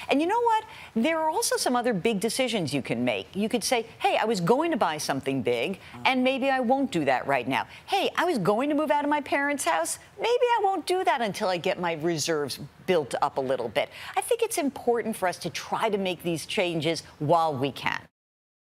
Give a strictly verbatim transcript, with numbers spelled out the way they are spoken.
And you know what? There are also some other big decisions you can make. You could say, hey, I was going to buy something big, and maybe I won't do that right now. Hey, I was going to move out of my parents' house. Maybe I won't do that until I get my reserves built up a little bit. I think it's important for us to try to make these changes while we can.